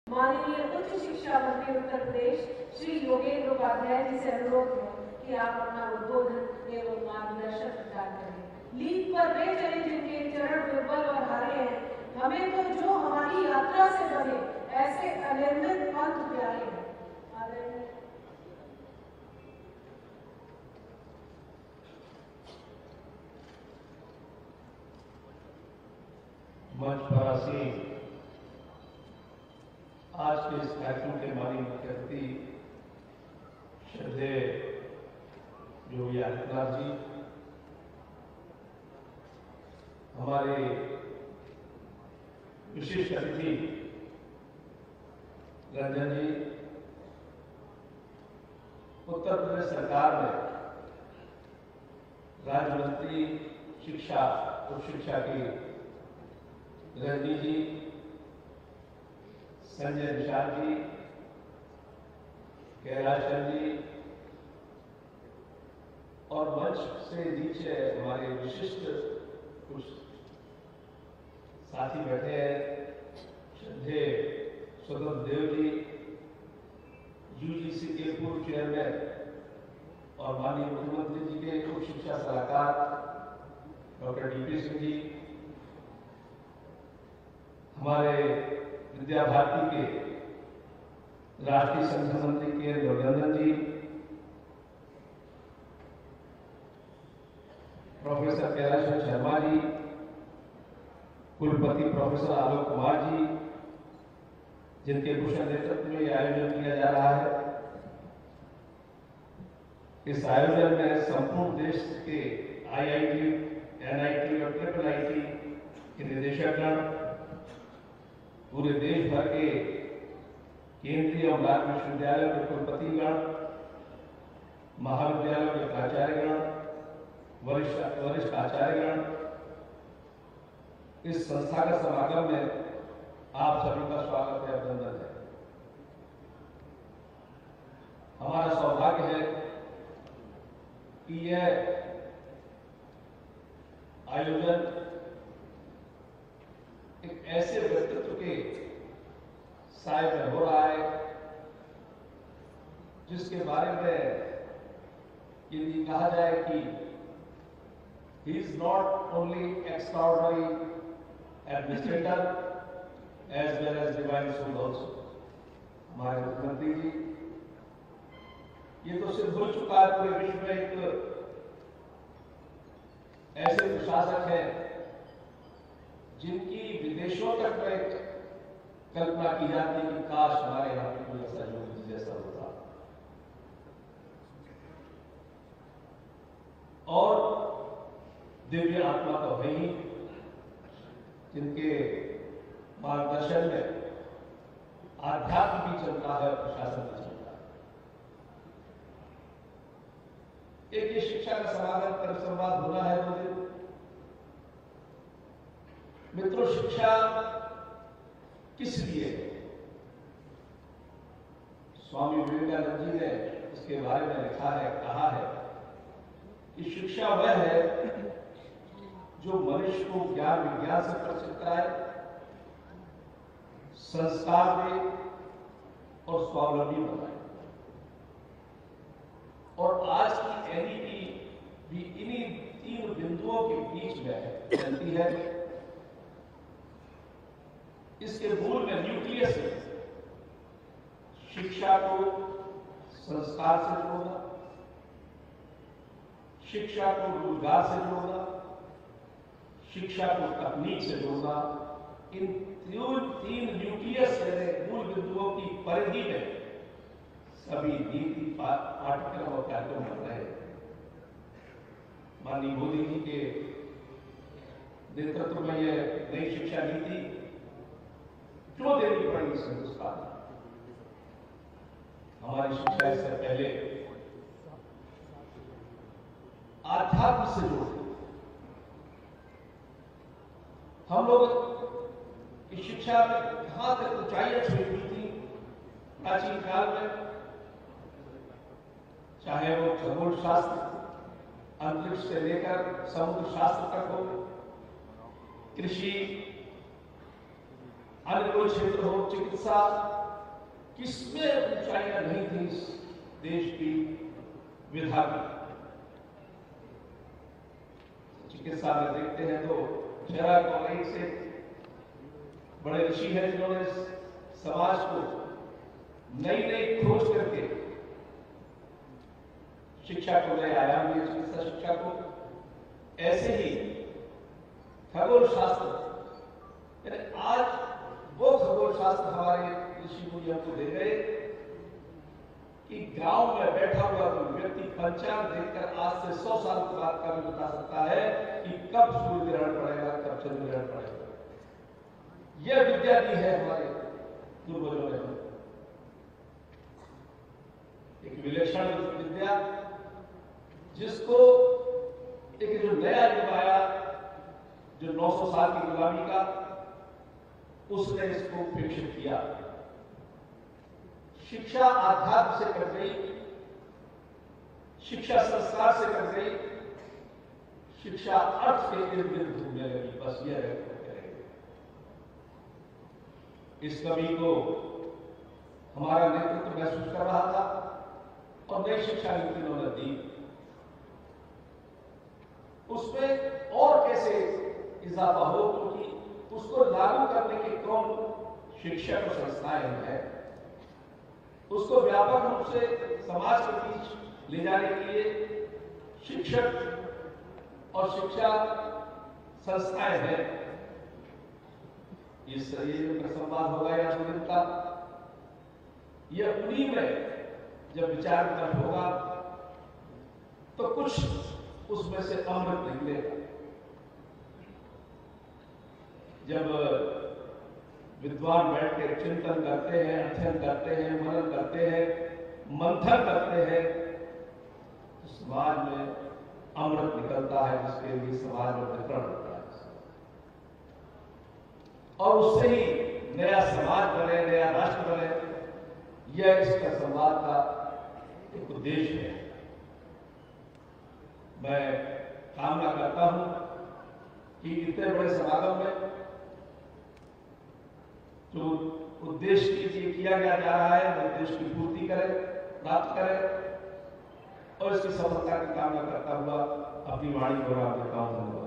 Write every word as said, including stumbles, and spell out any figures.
माननीय उच्च शिक्षा मंत्री उत्तर प्रदेश श्री योगेंद्र उपाध्याय जी से अनुरोध है कि आप अपना उद्बोधन एवं मार्गदर्शन प्रदान करें। लीक पर वे चले जिनके चरण दुर्बल और हरे हैं, हमें तो जो हमारी यात्रा से बने ऐसे अनिर्मित पंथ प्यारे हैं। मंच पर आसीन आज के इस कार्यक्रम के माननीय मुख्य अतिथि श्रद्धेय योगी आदित्यनाथ जी, हमारे विशिष्ट अतिथि रंजन जी, उत्तर प्रदेश सरकार में राज्य मंत्री शिक्षा उच्च शिक्षा की रजनी जी, संजय निषाद जी, कैलाश चंद जी और मंच से नीचे हमारे विशिष्ट कुछ साथी बैठे हैं, श्रद्धेय स्वतंत्र देव जी, यूजीसी के पूर्व चेयरमैन और माननीय मुख्यमंत्री जी के उच्च शिक्षा सलाहकार doctor D P Singh ji, हमारे विद्या भारती के राष्ट्रीय संगठन मंत्री के रघुनंदन जी, प्रोफेसर कैलाश शर्मा जी, कुलपति प्रोफेसर आलोक कुमार जी, जिनके कुशल नेतृत्व में यह आयोजन किया जा रहा है। इस आयोजन में संपूर्ण देश के IIT, NIT और ट्रिपल आई टी के निदेशकगण, पूरे देश भर के केंद्रीय और राज्य विश्वविद्यालयों के कुलपतिगण, महाविद्यालयों के प्राचार्यगण, वरिष्ठ वरिष्ठ आचार्यगण, इस संस्था का समागम में आप सभी का स्वागत है, अभिनंदन है। हमारा सौभाग्य है कि यह आयोजन एक ऐसे व्यक्तित्व के साय में हो रहा है जिसके बारे में यदि कहा जाए कि he is not only extraordinary administrator as well as divine soul also। हमारे मुख्यमंत्री जी, ये तो सिर्फ भूल चुका है पूरे विश्व में एक ऐसे प्रशासक हैं जिनकी विदेशों तक में कल्पना की जाती है कि काश हमारे यहाँ पे कोई ऐसा योगी जैसा होता। और दिव्य आत्मा तो है ही, जिनके मार्गदर्शन में आध्यात्म भी चलता है, प्रशासन भी चलता है। एक ये शिक्षा का समागम पर संवाद होना है दो दिन। मित्रों, शिक्षा किस लिए है? स्वामी विवेकानंद जी ने इसके बारे में लिखा है, कहा है कि शिक्षा वह है जो मनुष्य को ज्ञान विज्ञान से परिचित कराए, संस्कार दे और स्वावलंबी बनाए। और आज की एन ई पी भी इन्हीं तीन बिंदुओं के बीच में चलती है। इसके मूल में न्यूक्लियस है शिक्षा को संस्कार से जोड़ना, शिक्षा को रोजगार से जोड़ना, शिक्षा को तकनीक से जोड़ना। इन तीन तीन न्यूक्लियस मूल बिंदुओं की परिधि में सभी नीति पाठ्यक्रम और कार्यक्रम बन रहे हैं। माननीय मोदी जी के नेतृत्व में यह नई शिक्षा नीति क्यों देनी पड़ी इस हिंदुस्तान में? हमारी शिक्षा इससे पहले आध्यात्म से जुड़ी। हम लोग की शिक्षा में कहां तक ऊंचाइयां छुई हुई थी प्राचीन काल में, चाहे वो खगोल शास्त्र, अंतरिक्ष से लेकर समुद्र शास्त्र तक हो, कृषि, अन्य कोई क्षेत्र हो, चिकित्सा, किसमें ऊंचाइयां नहीं थी इस देश की विधा की। चिकित्सा में देखते हैं तो चरक और एक से बड़े ऋषि हैं जिन्होंने समाज को नई नई खोज करके शिक्षा को नए आयाम दिए, चिकित्सा शिक्षा को। ऐसे ही खगोल शास्त्र, यानी आज वो खगोल शास्त्र हमारे ऋषि मुनि हमको दे गए कि गांव में बैठा हुआ कोई व्यक्ति पंचांग देखकर आज से सौ साल के बाद का भी बता सकता है कि कब सूर्य ग्रहण पड़ेगा, कब चंद्र ग्रहण पड़ेगा। यह विद्या दी है हमारे पूर्वजों ने, एक विलक्षण विद्या जिसको एक जो नया युग आया, जो नौ सौ साल की गुलामी का, उसने इसको उपेक्षित किया। शिक्षा आध्यात्म से कर गई, शिक्षा संस्कार से कर गई, शिक्षा अर्थ के इर्द गिर्द घूमने लगी। बस यह रह इस कवि को हमारा नेतृत्व महसूस कर रहा था और नई शिक्षा नीति उन्होंने दी। उसमें और कैसे इजाफा हो, क्योंकि उसको लागू करने के कौन शिक्षक और संस्थाएं हैं, उसको व्यापक रूप से समाज के बीच ले जाने के लिए शिक्षक और शिक्षा संस्थाएं हैं। इस शरीर में संवाद होगा या दिन का, यह उन्हीं में जब विचार विमर्श होगा तो कुछ उसमें से अमृत निकलेगा। जब विद्वान बैठ के चिंतन करते हैं, अध्ययन करते हैं, मनन करते हैं, मंथन करते हैं, तो समाज में अमृत निकलता है, जिसके लिए समाज में वितरण होता है और उससे ही नया समाज बने, नया राष्ट्र बने। यह इसका संवाद का एक उद्देश्य है। मैं कामना करता हूं कि इतने बड़े समागम में जो उद्देश्य के लिए किया गया जा रहा है, वो उद्देश्य की पूर्ति करें, प्राप्त करें और इसकी सफलता की कामना करता हुआ अपनी वाणी को राम देता हूं।